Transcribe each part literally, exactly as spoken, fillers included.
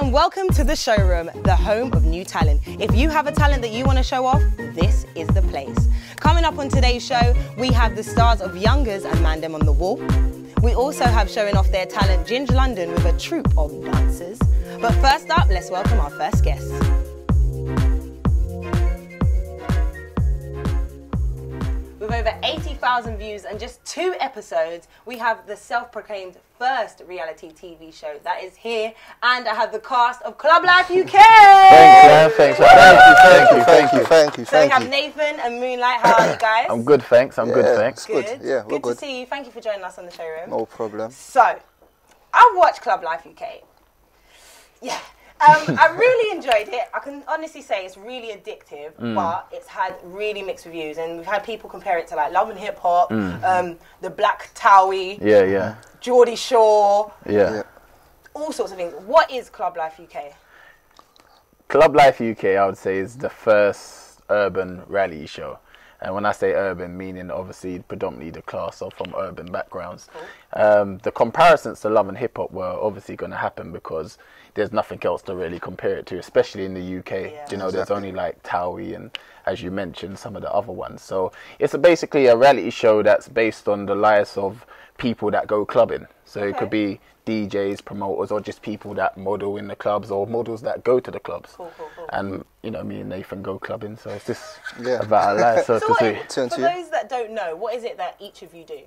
and welcome to the showroom, the home of new talent. If you have a talent that you want to show off, this is the place. Coming up on today's show, we have the stars of Youngers and Mandem on the Wall. We also have showing off their talent Ginge London with a troupe of dancers. But first up, let's welcome our first guest. With over eighty thousand views and just two episodes, we have the self-proclaimed first reality T V show that is here, and I have the cast of Club Life U K. Thanks, man. Thanks. Thank you, thank you, thank you, thank you. So we have Nathan and Moonlight. How are you guys? I'm good, thanks. I'm yeah, good, thanks. Good. Good. Yeah, we're good. good. to see you. Thank you for joining us on the showroom. No problem. So, I've watched Club Life U K. Yeah. Um, I really enjoyed it. I can honestly say it's really addictive, mm. but it's had really mixed reviews, and we've had people compare it to like Love and Hip Hop, mm. um, the Black Towie, yeah, yeah, Geordie Shore, yeah. yeah, all sorts of things. What is Club Life U K? Club Life U K, I would say, is the first urban reality show. And when I say urban, meaning obviously predominantly the class are from urban backgrounds. Cool. Um, the comparisons to Love and Hip Hop were obviously going to happen because there's nothing else to really compare it to, especially in the U K. Yeah. You know, Exactly. there's only like Towie and, as you mentioned, some of the other ones. So it's a, basically a reality show that's based on the lives of people that go clubbing. So Okay. it could be D Js, promoters, or just people that model in the clubs, or models that go to the clubs. Cool, cool, cool. And, you know, me and Nathan go clubbing, so it's just Yeah. about our life, so, So to what say. is- Turn for to you. those that don't know, what is it that each of you do?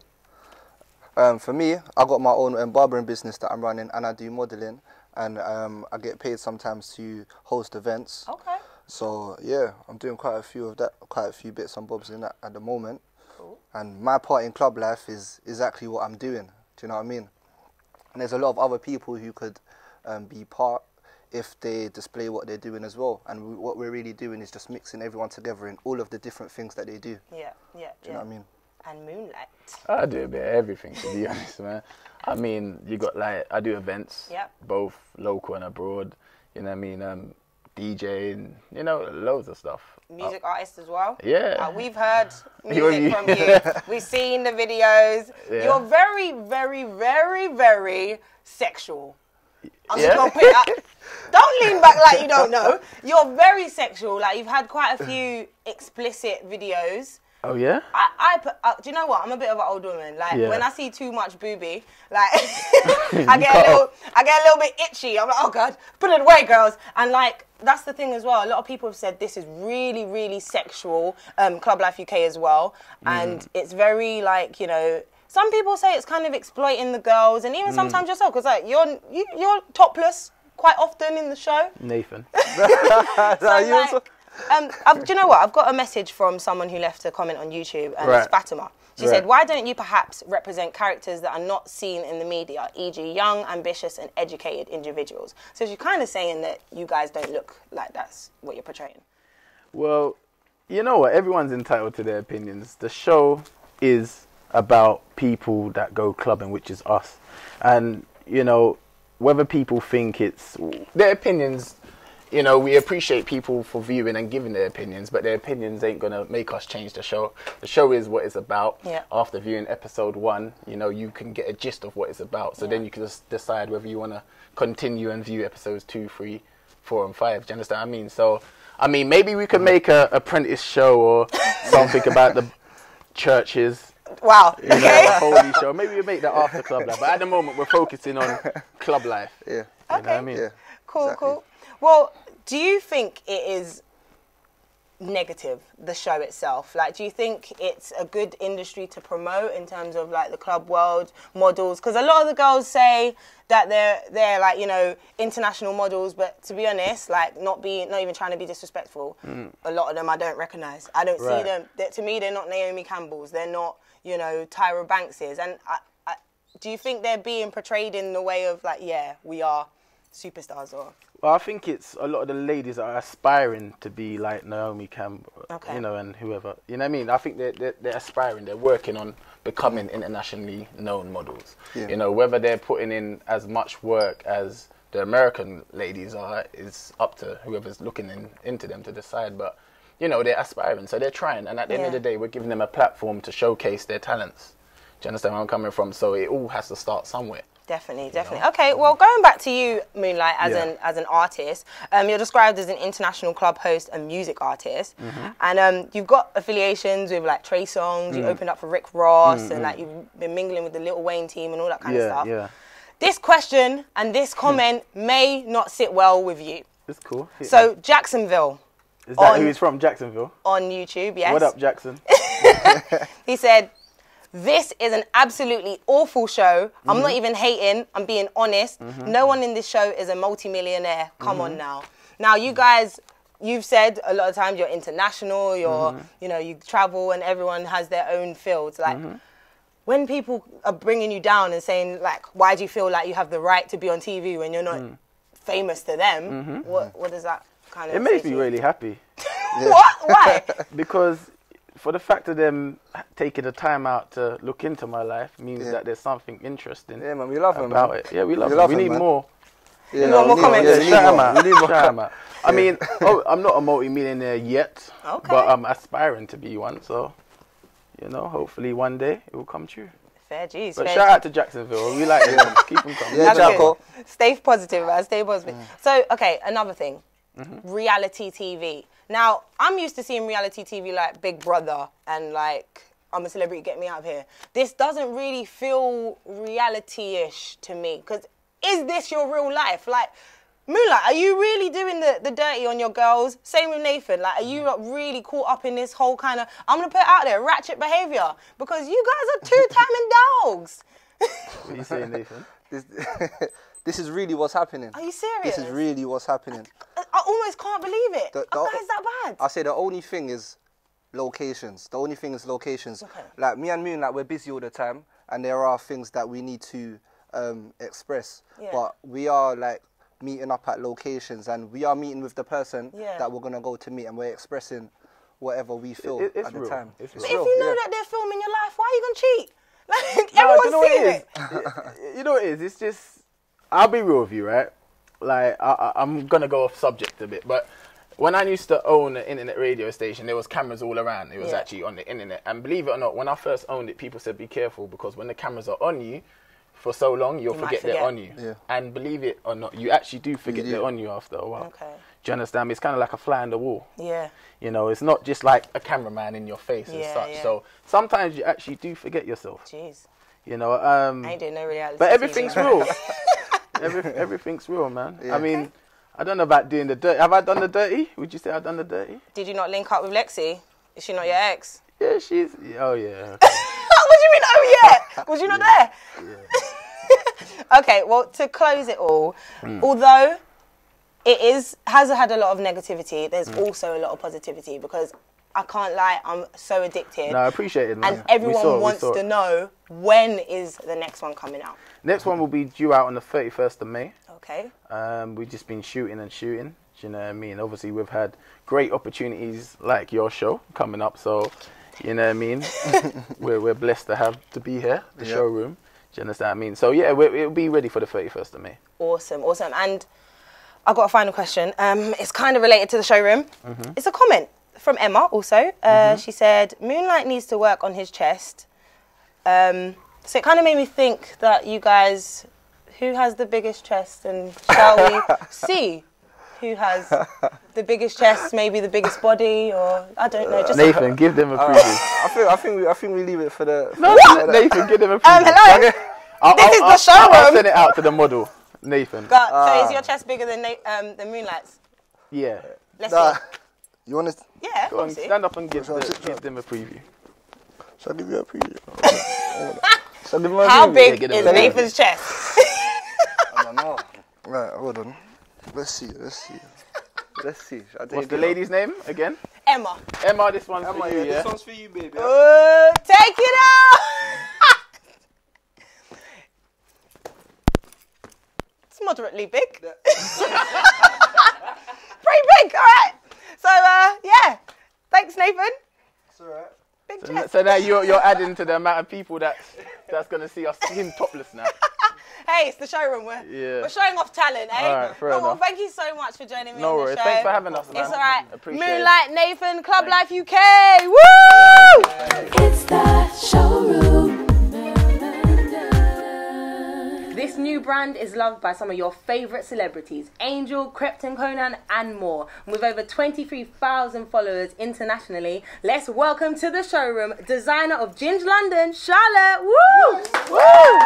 Um, for me, I got my own um, barbering business that I'm running, and I do modelling, and um, I get paid sometimes to host events. Okay. So yeah, I'm doing quite a few of that, quite a few bits and bobs in that at the moment. Cool. And my part in Club Life is exactly what I'm doing. Do you know what I mean? And there's a lot of other people who could um, be part if they display what they're doing as well. And we, what we're really doing is just mixing everyone together in all of the different things that they do. Yeah, yeah, Do you yeah. know what I mean? And Moonlight. I do a bit of everything, to be honest, man. I mean, you got like, I do events, Yep. both local and abroad, you know what I mean, um, DJing, you know, loads of stuff. Music artist as well. Yeah. Uh, we've heard You- music from you. We've seen the videos. Yeah. You're very, very, very, very sexual. I'm Yeah. just gonna put it up. Don't lean back like you don't know. You're very sexual. Like you've had quite a few explicit videos. Oh, yeah? I, I put, uh, do you know what? I'm a bit of an old woman. Like Yeah. when I see too much booby, like I get a little, I get a little bit itchy. I'm like, oh god, put it away, girls. And like that's the thing as well. A lot of people have said this is really, really sexual. Um, Club Life U K as well, and it's very like you know. Some people say it's kind of exploiting the girls, and even sometimes yourself, because like you're you, you're topless quite often in the show. Nathan. So, you like, also- um, I've, do you know what? I've got a message from someone who left a comment on YouTube, and Right. it's Fatima. She Right. said, why don't you perhaps represent characters that are not seen in the media, for example young, ambitious and educated individuals? So she's kind of saying that you guys don't look like that's what you're portraying. Well, you know what? Everyone's entitled to their opinions. The show is about people that go clubbing, which is us. And, you know, whether people think it's... Their opinions, you know, we appreciate people for viewing and giving their opinions, but their opinions ain't going to make us change the show. The show is what it's about. Yeah. After viewing episode one, you know, you can get a gist of what it's about. So Yeah. then you can just decide whether you want to continue and view episodes two, three, four, and five. Do you understand what I mean? So, I mean, maybe we could make a apprentice show or something about the churches. Wow. You know, Okay. a holy show. Maybe we make that after Club Life. But at the moment, we're focusing on Club Life. Yeah. You know what I Okay. mean? Yeah. Cool, Exactly. cool. Well, do you think it is negative, the show itself? Like, do you think it's a good industry to promote in terms of like the club world models? Because a lot of the girls say that they're they're like you know international models, but to be honest, like not being not even trying to be disrespectful, a lot of them I don't recognise. I don't see Right. them. They, to me, they're not Naomi Campbells. They're not you know Tyra Bankses. And I, I, do you think they're being portrayed in the way of like yeah we are superstars or? Well, I think it's a lot of the ladies that are aspiring to be like Naomi Campbell, Okay. you know, and whoever. You know what I mean? I think they're, they're, they're aspiring. They're working on becoming internationally known models. Yeah. You know, whether they're putting in as much work as the American ladies are is up to whoever's looking in, into them to decide. But, you know, they're aspiring, so they're trying. And at the end of Yeah. the day, we're giving them a platform to showcase their talents. Do you understand where I'm coming from? So it all has to start somewhere. Definitely, definitely. Okay, well, going back to you, Moonlight, as Yeah. an as an artist, um, you're described as an international club host and music artist, Mm-hmm. and um, you've got affiliations with like Trey Songz. You opened up for Rick Ross, and like you've been mingling with the Lil Wayne team and all that kind of Mm-hmm. Yeah, stuff. yeah. This question and this comment may not sit well with you. It's cool. Hit So Jacksonville me. Is that on- who he's from? Jacksonville. on YouTube, yes. What up, Jackson? He said, "This is an absolutely awful show. I'm Mm-hmm. not even hating. I'm being honest. No one in this show is a multimillionaire. Come Mm-hmm. on now. Now, you guys, you've said a lot of times you're international. You're, Mm-hmm. you know, you travel and everyone has their own fields. Like, Mm-hmm. when people are bringing you down and saying, like, why do you feel like you have the right to be on T V when you're not famous to them? What, what does that kind of Mm-hmm. It makes say me to you? really happy What? Why? because for the fact of them taking the time out to look into my life means Yeah. that there's something interesting Yeah, man, we love him, about man. it. Yeah, we love We it. love We him, need man. more. Yeah, You want more we need comments? Yeah, Yeah, we need shout him more. out. We need more. Shout him out. I mean, oh, I'm not a multi-millionaire yet, Okay. but I'm aspiring to be one. So, you know, hopefully one day it will come true. Fair G's. But fair shout G's. out to Jacksonville. We like them. Keep them coming. Yeah, That's Jacko. good. Stay positive, man. Stay positive. Mm. So, okay, another thing. Mm-hmm. Reality T V. Now, I'm used to seeing reality T V like Big Brother and like, I'm a celebrity, get me out of here. This doesn't really feel reality-ish to me. Because is this your real life? Like, Moonlight, are you really doing the, the dirty on your girls? Same with Nathan. Like, are you not really caught up in this whole kind of, I'm going to put it out there, ratchet behaviour? Because you guys are two-timing dogs. What are you saying, Nathan? This, this is really what's happening. Are you serious? This is really what's happening. I I almost can't believe it. The- Are the- guys that bad? I say the only thing is locations. The only thing is locations. Okay. Like me and Moon, like we're busy all the time, and there are things that we need to um, express. Yeah. But we are like meeting up at locations, and we are meeting with the person Yeah. that we're gonna go to meet, and we're expressing whatever we feel It- it's at the real. time. It's It's But real. if you know yeah. that they're filming your life, why are you gonna cheat? Like, No, everyone's do you know what seeing it it. is? You know what it is? It's just, I'll be real with you, right? Like, I, I, I'm going to go off subject a bit, but when I used to own an internet radio station, there was cameras all around. It was Yeah. actually on the internet. And believe it or not, when I first owned it, people said, be careful, because when the cameras are on you for so long, you'll You might forget, forget. they're on you. Yeah. And believe it or not, you actually do forget do. they're on you after a while. Okay. Do you understand me? It's kind of like a fly on the wall. Yeah. You know, it's not just like a cameraman in your face and Yeah, such. yeah. So sometimes you actually do forget yourself. Jeez. You know, um, I ain't doing no reality. but T V, everything's man. real. Every, everything's real, man. Yeah. I mean, Okay. I don't know about doing the dirty. Have I done the dirty? Would you say I've done the dirty? Did you not link up with Lexi? Is she not your ex? Yeah, she's. Oh yeah. what do you mean, oh yeah? Was you not there? Okay, well, to close it all, Hmm. although it is has had a lot of negativity, there's Hmm. also a lot of positivity, because I can't lie, I'm so addicted. No, I appreciate it, man. And everyone We saw it, we wants saw to it. know, when is the next one coming out? Next one will be due out on the thirty-first of May. Okay. Um, we've just been shooting and shooting. Do you know what I mean? Obviously, we've had great opportunities like your show coming up. So, you know what I mean? we're we're blessed to have to be here, the Yeah. showroom. Do you understand what I mean? So yeah, we we'll be ready for the thirty-first of May. Awesome, awesome. And I've got a final question. Um, it's kind of related to the showroom. Mm-hmm. It's a comment from Emma also. Uh, She said, Moonlight needs to work on his chest. Um, so it kind of made me think that you guys, who has the biggest chest, and shall we see who has the biggest chest, maybe the biggest body, or I don't know. Just Nathan, give them a Uh, preview. I think I think we I think we leave it for the. no, for the- Nathan, give them a Um, preview. hello? I'll, This I'll, is the I'll- I'll showroom. send it out to the model, Nathan. God, so is your chest bigger than Na- um, the Moonlight's? Yeah. Let's Nah, see. you want to? Yeah, Go on, obviously. stand up and give, Shall I the, sit down? give them a preview. Shall I give you a preview? Shall I give him a How preview? big get is it over. Nathan's chest? I don't know. Right, hold on. Let's see. Let's see. Let's see. Shall I What's take the it lady's name again? Emma. Emma, this one's up? for Emma, you, yeah, yeah? this one's for you, baby. Uh, take it out! It's moderately big. Pretty big, all right. So, uh, yeah. Thanks, Nathan. It's alright. Big So, chest. so now you're, you're adding to the amount of people that that's going to see us him topless now. Hey, it's the showroom. We're, Yeah. we're showing off talent, eh? All right, fair Well, well, enough. thank you so much for joining me No on the worries. show. Thanks for having us, man. It's all right. Appreciate it. Moonlight, Nathan, Club Life U K. Woo! It's the showroom. This This new brand is loved by some of your favourite celebrities, Angel, Krypton Conan and more. With over twenty-three thousand followers internationally, let's welcome to the showroom designer of Ginge London, Charlotte. Woo! Woo!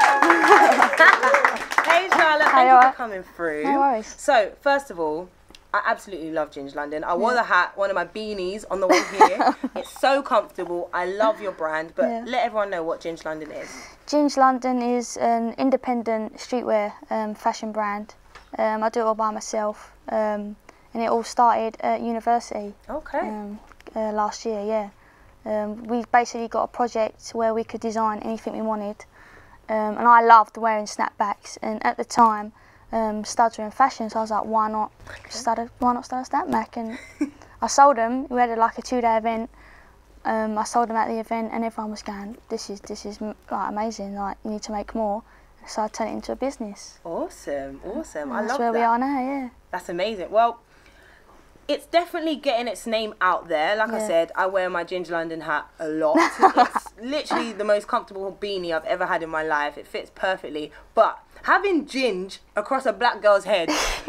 Hey Charlotte, thank you for coming through. No worries. So, first of all, I absolutely love Ginge London. I wore yeah. the hat, one of my beanies on the way here. It's so comfortable. I love your brand, but yeah. let everyone know what Ginge London is. Ginge London is an independent streetwear um, fashion brand. Um, I do it all by myself, um, and it all started at university. Okay. Um, uh, last year, yeah. Um, we basically got a project where we could design anything we wanted, um, and I loved wearing snapbacks. And at the time, Um, studs were in fashion, so I was like, why not start a, why not start a snapback? And I sold them. We had a, like a two-day event. Um, I sold them at the event, and everyone was going, "This is this is like amazing. Like you need to make more." So I turned it into a business. Awesome, awesome. And I that's love where that. we are now. Yeah. That's amazing. Well, it's definitely getting its name out there. Like yeah. I said, I wear my Ginge London hat a lot. It's literally the most comfortable beanie I've ever had in my life. It fits perfectly. But having Ginge across a black girl's head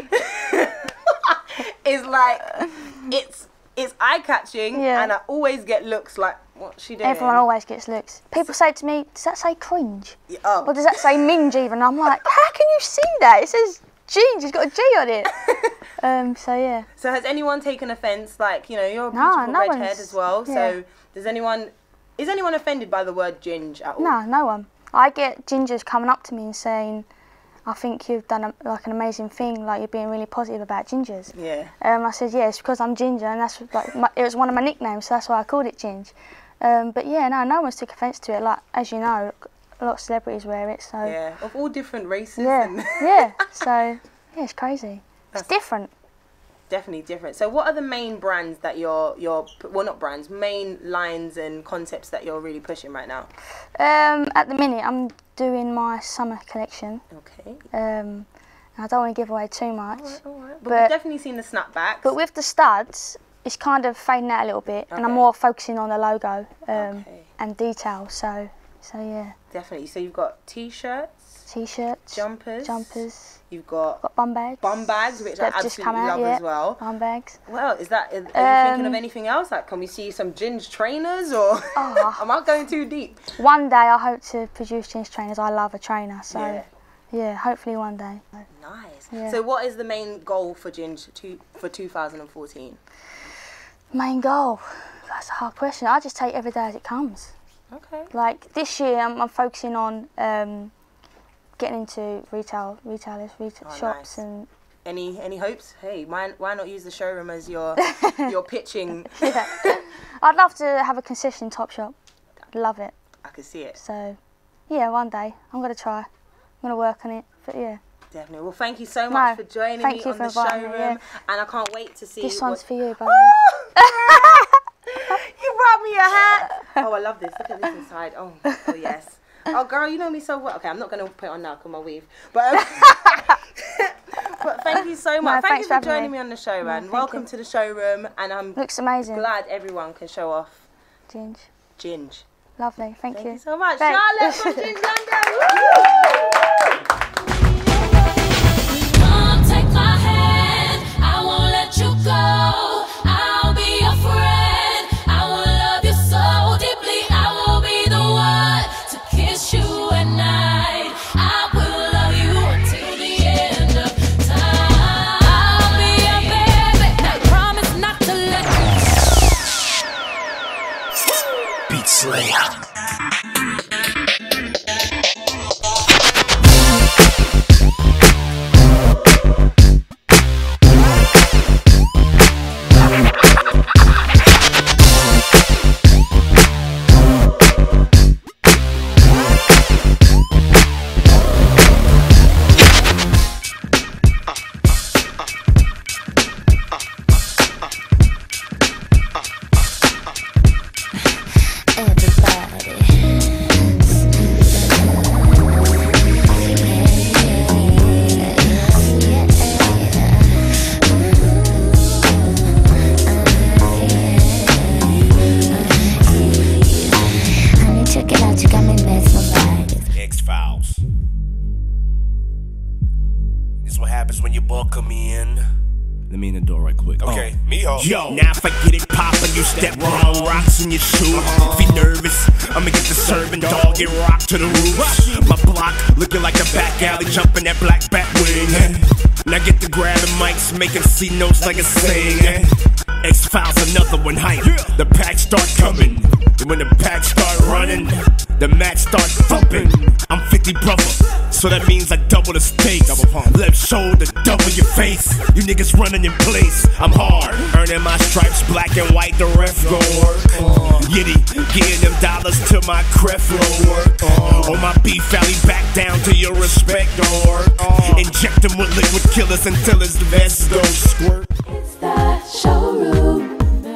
is like, it's it's eye-catching, yeah. and I always get looks like, what's she doing? Everyone always gets looks. People say to me, does that say cringe? Yeah, oh. Or does that say minge even? I'm like, how can you see that? It says Ginge, it's got a G on it. um, so yeah. So has anyone taken offence? Like, you know, you're a No, beautiful no redhead one's- as well. yeah. So does anyone, is anyone offended by the word ginge at all? No, no one. I get gingers coming up to me and saying, I think you've done a, like an amazing thing, like you're being really positive about gingers. Yeah. Um, I said, yeah, it's because I'm ginger, and that's like my, it was one of my nicknames, so that's why I called it Ginge. Um, but yeah, no, no one's took offence to it. Like, as you know, a lot of celebrities wear it, so. Yeah, of all different races. Yeah, And yeah, so, yeah, it's crazy. It's That's different. Definitely different. So what are the main brands that you're, you're, well not brands, main lines and concepts that you're really pushing right now? Um, at the minute, I'm doing my summer collection. Okay. Um, I don't want to give away too much. All right, all right. But, But- we've definitely seen the snapbacks. But with the studs, it's kind of fading out a little bit, and I'm Okay. more focusing on the logo um, Okay. and detail. So, so yeah, Definitely. So you've got t-shirts, t-shirts, jumpers, jumpers, you've got got bum bags, bum bags, which I They've just come absolutely out, love yeah. as well. Bum bags. Well, is that, are you thinking of Um, anything else? Like, can we see some Ginge trainers, or Oh. am I going too deep? One day I hope to produce jeans trainers. I love a trainer, so Yeah. yeah, hopefully one day. Nice. Yeah. So what is the main goal for Ginge to, for two thousand fourteen? Main goal. That's a hard question. I just take every day as it comes. Okay. Like this year, I'm, I'm focusing on um, getting into retail, retailers, retail Oh, shops, nice. and Any any hopes? Hey, why why not use the showroom as your your pitching? yeah. I'd love to have a concession top shop. I'd love it. I can see it. So, yeah, one day I'm gonna try. I'm gonna work on it. But yeah, Definitely. Well, thank you so much No, for joining thank me you on for the inviting me, showroom, yeah. and I can't wait to see. this what... one's for you, buddy. You brought me a hat. Oh, I love this. Look at this inside. Oh, oh yes. Oh, girl, you know me so well. Okay, I'm not gonna put it on now because my weave. But. Um... But thank you so much. No, thank you thanks for for having joining me. me on the show, No, man. thank Welcome you. to the showroom, and I'm Looks amazing. glad everyone can show off Ginge. Ginge. Lovely. Thank, Thank you. you so much. Thanks. Charlotte from Ginge London. Woo! Come take my hand, I won't let you go. I'll be your friend, I will love you so deeply. I will be the one to kiss you at night. I will love you until the end of time. I'll be your baby, I promise not to let you. Beat Slayer. That's what happens when you welcome me in. Let me in the door right quick. Okay, mijo. Yo, now if I get it poppin', you step wrong, rocks in your shoes. If you nervous, I'ma get the serving dog, get rocked to the roof. My block looking like a back alley, jumping that black Batwing. Now get the grabbing mics, making C notes like a sing. X-Files, another one hype. The packs start coming, and when the packs start running, the match start thumping. I'm fifty brother, so that means I double the stakes. Double pump. Left shoulder, double your face. You niggas running in place. I'm hard, earning my stripes, black and white. The ref go work. Yitty, getting them dollars to my Creflo work. On my beef valley, back down to your respect. Or inject them with liquid killers until his vest goes squirt. It's the showroom.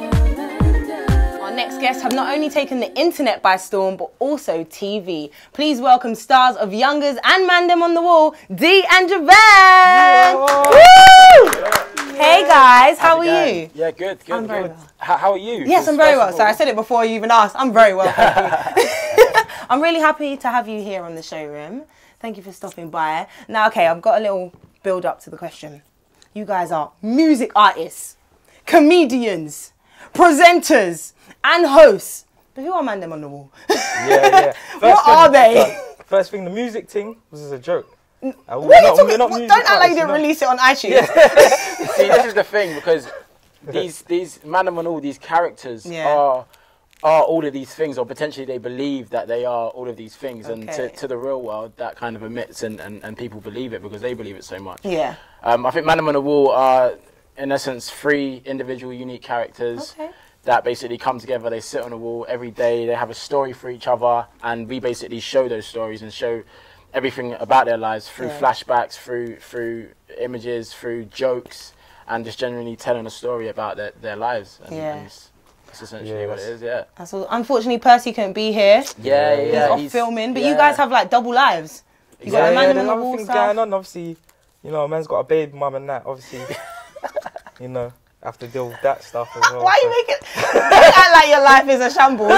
Our next guests have not only taken the internet by storm, but also T V. Please welcome stars of Youngers and Mandem on the Wall, Dee and Javan. Woo! Hey guys, how are you? Yeah, good, good, I'm very good. well. How, how are you? Yes, I'm very well. First of Sorry, I all- said it before you even asked. I'm very well, thank you. I'm really happy to have you here on the showroom. Thank you for stopping by. Now, okay, I've got a little build up to the question. You guys are music artists, comedians, presenters, and hosts. But who are Mandem on the Wall? Yeah, yeah. First What thing- are they? uh, First thing, the music thing was as a joke. Uh, we're What are you not- talking- we're not what- music Don't act like you artists, didn't know? release it on iTunes. See, this is the thing, because these these Mandem and all these characters Yeah. are are all of these things, or potentially they believe that they are all of these things, and to, Okay. to the real world that kind of emits, and, and, and people believe it because they believe it so much. Yeah. Um, I think Mandem on the Wall are, in essence, three individual, unique characters Okay. that basically come together. They sit on a wall every day. They have a story for each other, and we basically show those stories and show everything about their lives through Yeah. flashbacks, through through images, through jokes, and just generally telling a story about their, their lives. And, Yeah. and it's, that's essentially Yeah, what it that's- is. Yeah. That's all. Unfortunately, Percy couldn't be here. Yeah, yeah. He's yeah, off he's- filming, but you yeah. guys have like double lives. You got Yeah, a yeah, man there's on the other wall things stuff. going on. Obviously, you know, a man's got a baby mum and that. Obviously, you know, have to deal with that stuff as well. Why are so- you making? Don't act like your life is a shambles.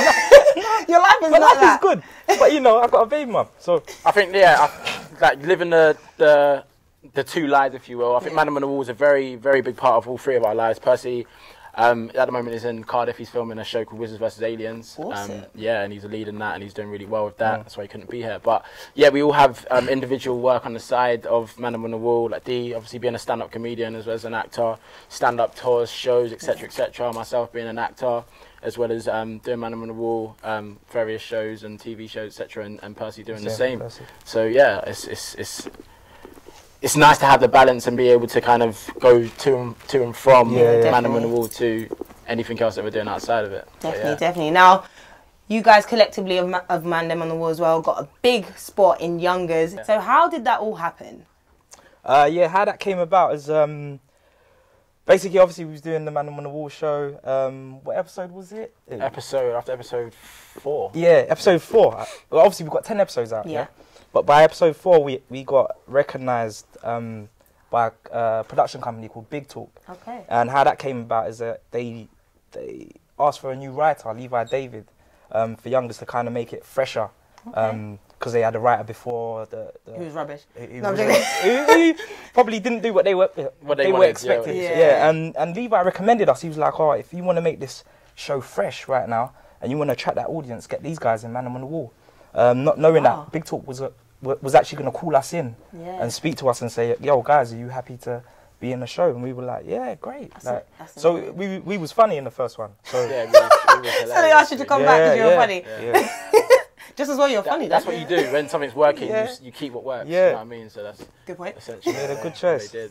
Your life is My not life that. is good, but you know, I've got a baby mum, so I think, yeah, I, like living the, the the two lives, if you will. I think Mandem on the Wall is a very, very big part of all three of our lives. Percy, um, at the moment, is in Cardiff. He's filming a show called Wizards versus Aliens. Awesome. Um, yeah, and he's a lead in that, and he's doing really well with that. That's why he couldn't be here. But yeah, we all have um, individual work on the side of Mandem on the Wall. Like Dee, obviously being a stand-up comedian as well as an actor, stand-up tours, shows, et cetera, et cetera. Myself being an actor, as well as um, doing Mandem on the Wall, um, various shows and T V shows, et cetera, and, and Percy doing the Yeah, same. Percy. So yeah, it's it's it's it's nice to have the balance and be able to kind of go to and to and from Yeah, yeah. Mandem on Definitely. the Wall to anything else that we're doing outside of it. But Definitely, yeah. definitely. Now, you guys collectively of, Ma- of Mandem on the Wall as well got a big spot in Youngers. So how did that all happen? Uh, yeah, how that came about is um, basically, obviously, we was doing the Man on the Wall show. Um, what episode was it? Episode after episode four. Yeah, episode four. Uh, Well, obviously, we've got ten episodes out. Yeah. Yeah. But by episode four, we we got recognised um, by a uh, production company called Big Talk. Okay. And how that came about is that they they asked for a new writer, Levi David, um, for Youngers to kind of make it fresher. Because they had a writer before the. the Who's rubbish? who- who No, I'm was- joking. who- who probably didn't do what they were What they they were wanted, expecting. yeah. Yeah. Yeah, and and Levi recommended us. He was like, "Oh, if you want to make this show fresh right now, and you want to attract that audience, get these guys in Man on the Wall." Um, not knowing Wow. that Big Talk was a, wa- was actually going to call us in Yeah. and speak to us and say, "Yo, guys, are you happy to be in the show?" And we were like, "Yeah, great." That's Like, a- that's so amazing. we we was funny in the first one. So Yeah, we was, we was So they asked you to come back because you were yeah, funny. Yeah. Just as well you're That- funny. that's then. what you do when something's working. Yeah. You, s- you keep what works. Yeah. You know what I mean? So that's Good point. essentially. Made a yeah, good choice. They did.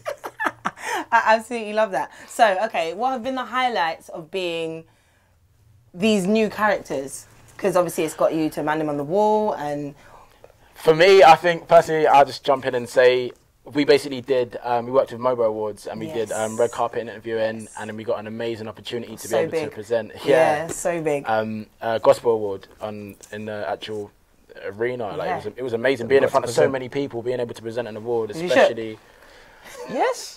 I absolutely love that. So, okay, what have been the highlights of being these new characters? Because obviously it's got you to Mandem on the Wall and For me, I think personally, I'll just jump in and say we basically did. Um, we worked with Mobo Awards and we Yes. did um, red carpet interviewing, and then we got an amazing opportunity to So be able big. to present. yeah, so big. Um, uh, gospel award on in the actual arena. Like Yeah. it was, it was amazing being in got to front of so present. many people, being able to present an award, You should. especially. Yes.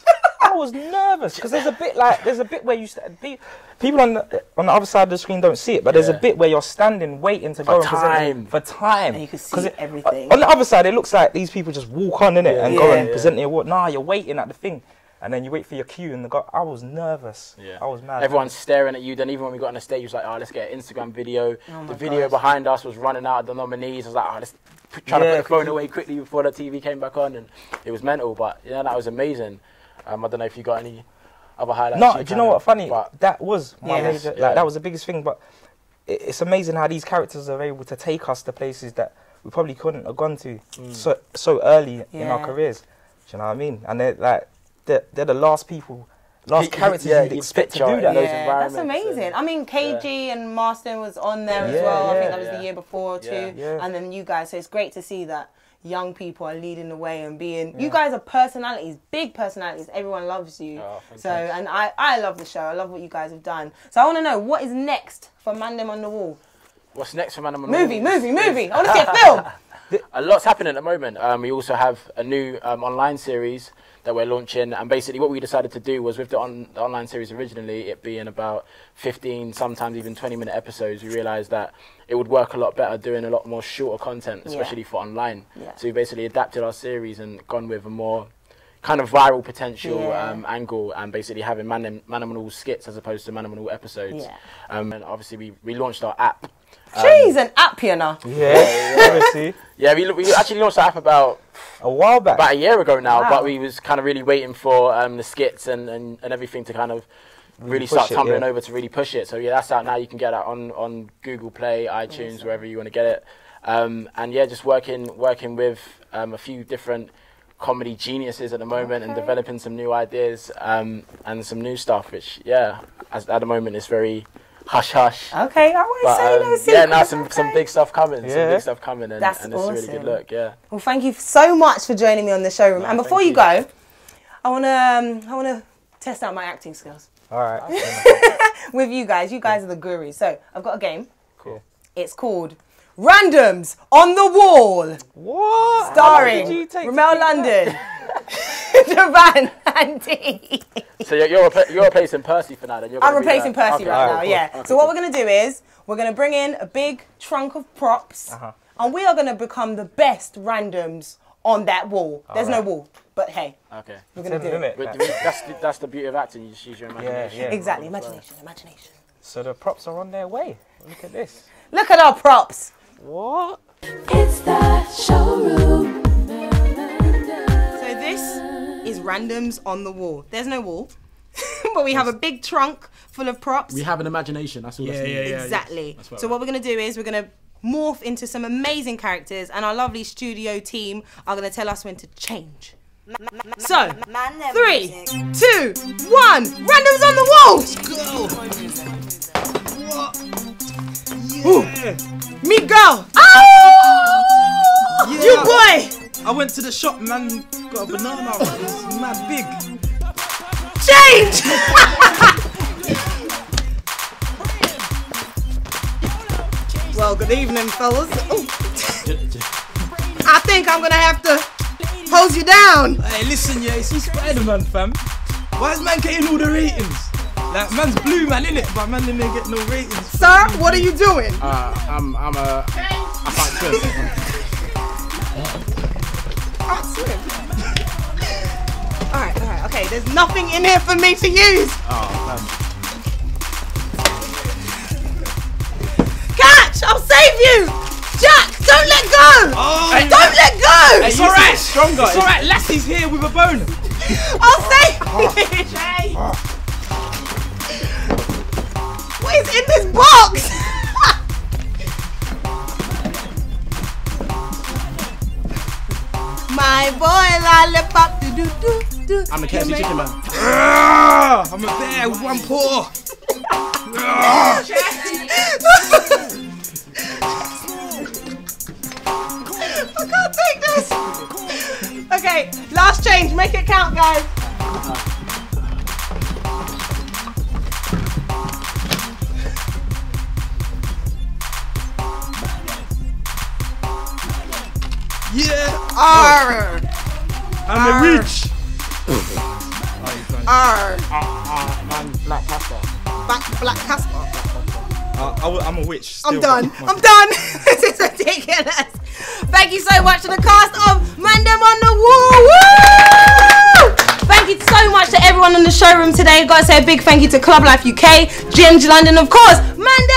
I was nervous because there's a bit like there's a bit where you st- pe- people on the on the other side of the screen don't see it, but there's a Yeah. bit where you're standing waiting to go and present time. it- for time. And you can see 'Cause it- everything. On the other side, it looks like these people just walk on in it and go Yeah. and Yeah. present the award. Nah, you're waiting at the thing, and then you wait for your cue and the go. I was nervous. Yeah. I was mad. Everyone's staring at you. Then even when we got on the stage, it was like, oh, let's get an Instagram video. Oh my the video gosh. behind us was running out of the nominees. I was like, oh, let's p- try Yeah, to put the phone quickly. away quickly before the T V came back on, and it was mental. But yeah, that was amazing. Um, I don't know if you got any other highlights. No, you do you know kinda- what? Funny, but that was my Yeah. major. Like Yeah. that was the biggest thing. But it, it's amazing how these characters are able to take us to places that we probably couldn't have gone to so so early in our Yeah. careers. Do you know what I mean? And they're like they're, they're the last people, last He- characters yeah, you'd you'd expect to picture do it. that. Those Yeah, that's environments amazing. and- I mean, K G and Marston was on there as Yeah, well. I yeah, think that was yeah. the year before too. Yeah. Yeah. And then you guys. So it's great to see that young people are leading the way and being. You guys are personalities, big personalities. Everyone loves you. Oh, thank so you. and I, I love the show. I love what you guys have done. So I want to know what is next for Mandem on the Wall. What's next for Man on the Movie, Wall? movie, movie. I want to see a film. A lot's happening at the moment. Um, we also have a new um, online series that we're launching, and basically what we decided to do was with the, on, the online series originally, it being about fifteen, sometimes even twenty minute episodes, we realised that it would work a lot better doing a lot more shorter content, especially Yeah. for online. Yeah. So we basically adapted our series and gone with a more kind of viral potential Yeah. um, angle, and basically having Man Manimal skits as opposed to Manimal episodes. Yeah. Um, and obviously we, we launched our app. Um, She's an app, you know. Yeah, obviously, Yeah, we, we actually launched the app about a while back. about a year ago now, Wow. but we was kind of really waiting for um, the skits and, and, and everything to kind of really push start it, tumbling yeah. over to really push it. So yeah, that's out now. You can get that on, on Google Play, iTunes, wherever you want to get it. Um, and yeah, just working working with um, a few different comedy geniuses at the moment and Okay. developing some new ideas um, and some new stuff, which yeah, as, at the moment is very hush hush. Okay, I won't But say um, no yeah, secrets. now some, some okay. big stuff coming, some Yeah. big stuff coming, and, That's and it's a really awesome. good look. Yeah. Well, thank you so much for joining me on the showroom. No, and before thank you, you. go, I wanna um, I wanna test out my acting skills All right. with you guys. You guys are the gurus. So I've got a game. Cool. It's called Randoms on the Wall, What? starring How long did you take to Ramel think that? London, Javan, and Dee. So you're you're, repla- you're replacing Percy for now. Then you're I'm gonna be replacing that. Percy Okay, right alright, now, cool. yeah. Okay, so what cool. we're going to do is we're going to bring in a big trunk of props, Uh-huh. and we are going to become the best randoms on that wall. There's no Alright. wall, but hey, Okay. we're going to do Isn't it. it? But we- that's the, that's the beauty of acting. You just use your imagination. yeah. Exactly, imagination, imagination. So the props are on their way. Look at this. Look at our props. What? It's the showroom. So this is randoms on the wall. There's no wall, but we have a big trunk full of props. We have an imagination. That's all. Yeah, that's yeah, needed. yeah. Exactly. That's what So I what we're going to do is we're going to morph into some amazing characters, and our lovely studio team are going to tell us when to change. So, three, two, one, randoms on the wall! Yeah. Me girl! Oh! Yeah. You boy! I went to the shop, man. Got a banana. It's mad big. Change! Well, good evening, fellas. Ooh. I think I'm gonna have to hose you down. Hey, listen, yeah, it's Spider-Man, fam. Why is man getting all the ratings? Like, man's blue, man, innit? But man didn't get no ratings. Sir, what are you doing? Uh, I'm, I'm a, I can't swim. Can't swim. Alright, alright, okay. There's nothing in here for me to use. Oh, that's, Catch! I'll save you! Jack, don't let go! Oh, Don't let go! it's alright. Stronger. It's alright. Lassie's here with a bone. I'll save you! Jay. What is in this box? My boy lollipop do do do do. I'm the K F C chicken man. Ah, I'm a bear with one paw. I can't take this. Okay, last change. Make it count, guys. Yeah. Arr. I'm a Arr. witch. Oh, you can't R. Uh, uh, man, Black Casper. Back Black Casper. Uh, I w- I'm a witch. I'm still. done. I'm done. This is ridiculous. Thank you so much to the cast of Mandem on the Wall. Woo! Thank you so much to everyone in the showroom today. Gotta say a big thank you to Club Life U K, G M G London, of course, Mandem